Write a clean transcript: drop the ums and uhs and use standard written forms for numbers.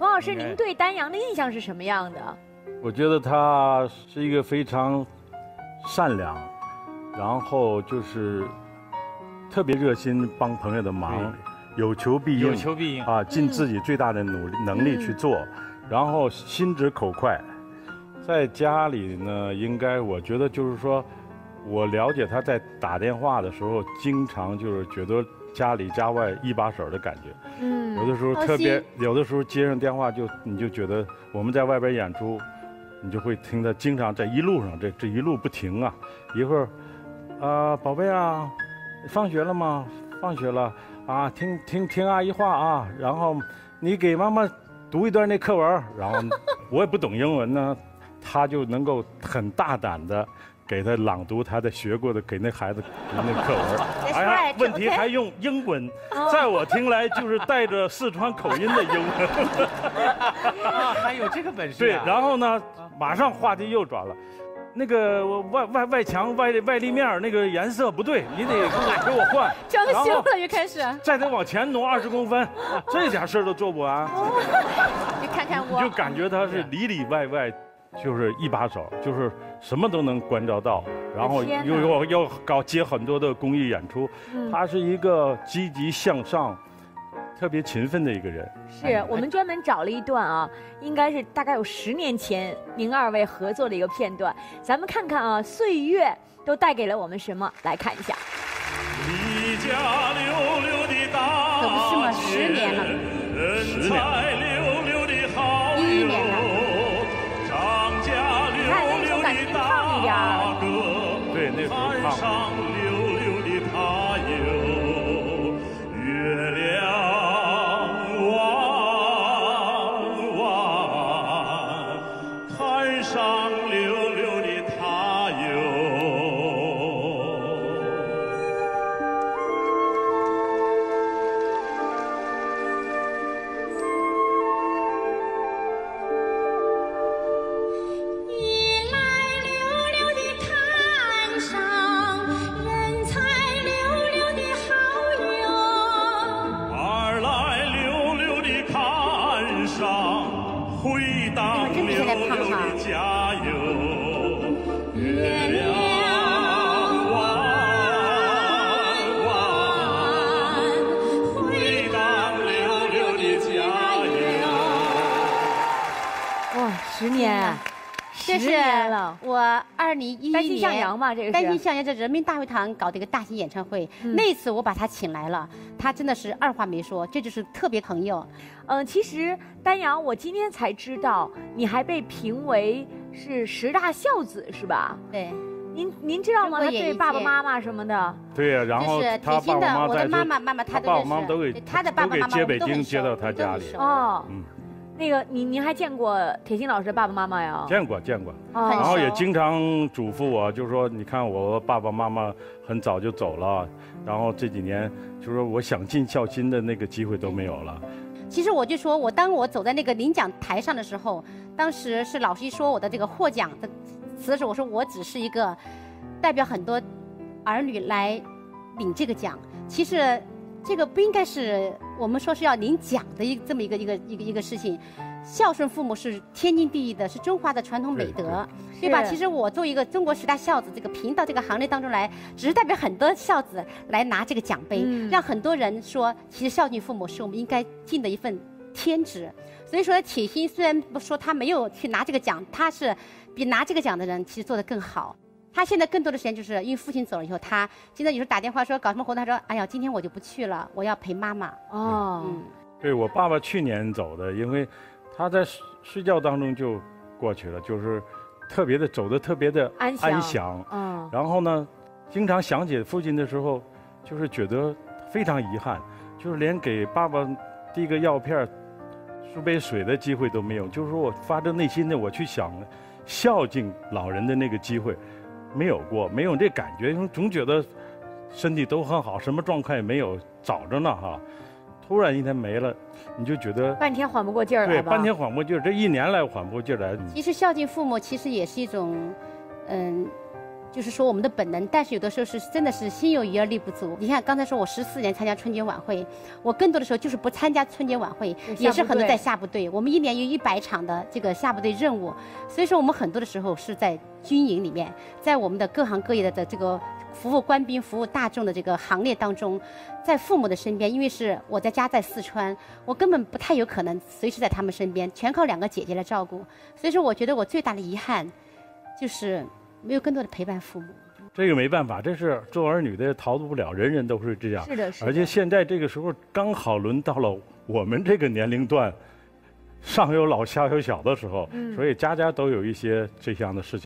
冯老师，您对丹阳的印象是什么样的？ 我觉得他是一个非常善良，然后就是特别热心帮朋友的忙，有求必应， 有求必应啊，尽自己最大的能力去做，然后心直口快。在家里呢，应该我觉得就是说，我了解他在打电话的时候，经常就是觉得家里家外一把手的感觉。有的时候特别，有的时候接上电话你就觉得我们在外边演出，你就会听他经常在一路上这一路不停啊，一会儿，宝贝啊，放学了吗？放学了啊，听阿姨话啊，然后你给妈妈读一段那课文，然后我也不懂英文呢，他就能够很大胆的给他朗读他的学过的给那孩子读那课文，哎呀，问题还用英文，在我听来就是带着四川口音的英文。 啊，还有这个本事。 对，然后呢，马上话题又转了。那个外墙外立面那个颜色不对，你得给我换。 装修了就开始。 再得往前挪20公分，这点事儿都做不完。 你看看我， 就感觉他是里里外外就是一把手，就是什么都能关照到，然后又要接很多的公益演出。他是一个积极向上、特别勤奋的一个人。 是我们专门找了一段啊，应该是大概有10年前您2位合作的一个片段，咱们看看啊，岁月都带给了我们什么？来看一下。 一家溜溜的大可不是吗？10年了， 人才溜溜的好友 11年了， 张家溜溜的大哥， 对，那时候滩上溜溜的他有月亮。上溜溜的他夜来溜溜的滩上，人才溜溜的好友。 儿来溜溜的滩上，回荡溜溜的加油，月亮弯弯，回荡溜溜的加油。 哇，10年， 这是了。 我2011年单亲向阳嘛，这个是单亲向阳在人民大会堂搞的一个大型演唱会，那次我把他请来了，他真的是二话没说，这就是特别朋友。 其实丹阳，我今天才知道你还被评为是10大孝子，是吧？ 对。 您知道吗？他对爸爸妈妈什么的。 对呀，然后他爸爸妈妈， 我的妈妈他爸爸妈妈都给他的爸爸妈妈接北京接到他家里。 哦，那个您还见过铁心老师的爸爸妈妈呀？ 见过。然后也经常嘱咐我，就是说，你看我爸爸妈妈很早就走了，然后这几年就是说我想尽孝心的那个机会都没有了。 其实我就说，当我走在那个领奖台上的时候，当时是老师一说我的这个获奖的词的时候，我说我只是一个代表很多儿女来领这个奖。其实这个不应该是我们说是要领奖的这么一个事情。孝顺父母是天经地义的，是中华的传统美德，对吧？其实我作为一个中国10大孝子这个评到这个行列当中来，只是代表很多孝子来拿这个奖杯，让很多人说，其实孝敬父母是我们应该尽的一份天职。所以说，铁心虽然不说他没有去拿这个奖，他是比拿这个奖的人其实做得更好。他现在更多的时间就是因为父亲走了以后，他现在有时候打电话说搞什么活动，他说：“哎呀，今天我就不去了，我要陪妈妈。” 哦， 对我爸爸去年走的，因为他在睡觉当中就过去了，就是特别的走的特别的安详。然后呢，经常想起父亲的时候，就是觉得非常遗憾，就是连给爸爸递个药片、漱杯水的机会都没有。就是说我发自内心的我去想孝敬老人的那个机会没有过，没有这感觉，因为总觉得身体都很好，什么状况也没有，早着呢哈。突然一天没了，你就觉得半天缓不过劲儿来吧？ 对，半天缓不过劲儿，这1年来缓不过劲儿来。 其实孝敬父母其实也是一种， 就是说我们的本能，但是有的时候是真的是心有余而力不足。你看刚才说我14年参加春节晚会，我更多的时候就是不参加春节晚会，也是很多在下部队。我们1年有100场的这个下部队任务，所以说我们很多的时候是在军营里面，在我们的各行各业的这个服务官兵、服务大众的这个行列当中，在父母的身边，因为是我在家在四川，我根本不太有可能随时在他们身边，全靠2个姐姐来照顾。所以说，我觉得我最大的遗憾就是没有更多的陪伴父母。 这个没办法，这是做儿女的逃不了，人人都是这样。 是的，是的。 而且现在这个时候刚好轮到了我们这个年龄段，上有老下有小的时候，所以家家都有一些这样的事情。